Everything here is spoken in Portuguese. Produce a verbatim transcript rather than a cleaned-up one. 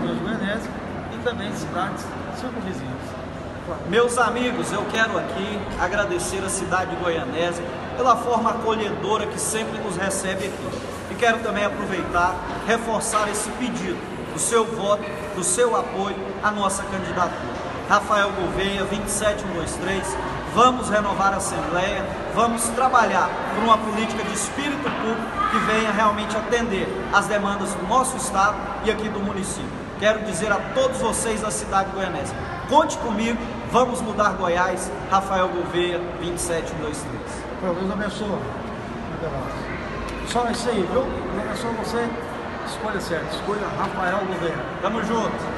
moradores de Goianésia e também cidades circunvizinhas. Meus amigos, eu quero aqui agradecer a cidade de Goianésia pela forma acolhedora que sempre nos recebe aqui. E quero também aproveitar, reforçar esse pedido do seu voto, do seu apoio à nossa candidatura. Rafael Gouveia, vinte e sete mil cento e vinte e três, vamos renovar a Assembleia, vamos trabalhar por uma política de espírito público que venha realmente atender às demandas do nosso estado e aqui do município. Quero dizer a todos vocês da cidade de Goianésia, conte comigo, vamos mudar Goiás. Rafael Gouveia, vinte e sete mil cento e vinte e três. Deus abençoe. Só isso aí, viu? Deus abençoe você. Escolha certa, escolha Rafael Gouveia. Tamo junto.